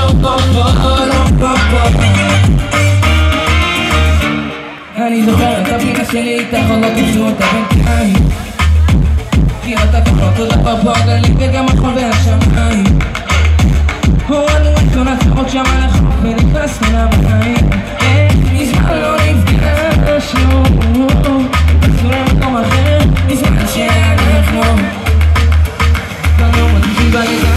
אני זוכר את הפינה שלי איתך עוד לא תפשו אותה בינתיים כי אתה תחלות אותה פה הגלים וגם החול והשמיים הורדנו את כל הצעות שם על החוף ונכנסנו לבית מזמן לא נפגשנו נסו למקום אחר מזמן שאנחנו כבר לא מרגישים בלילה